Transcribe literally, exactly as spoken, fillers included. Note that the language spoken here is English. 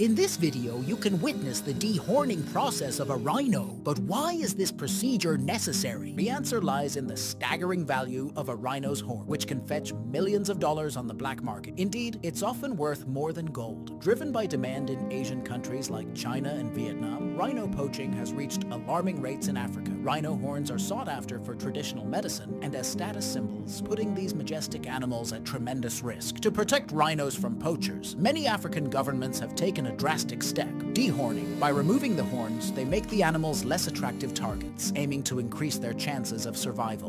In this video, you can witness the dehorning process of a rhino. But why is this procedure necessary? The answer lies in the staggering value of a rhino's horn, which can fetch millions of dollars on the black market. Indeed, it's often worth more than gold. Driven by demand in Asian countries like China and Vietnam, rhino poaching has reached alarming rates in Africa. Rhino horns are sought after for traditional medicine and as status symbols, putting these majestic animals at tremendous risk. To protect rhinos from poachers, many African governments have taken a drastic step: dehorning. By removing the horns, they make the animals less attractive targets, aiming to increase their chances of survival.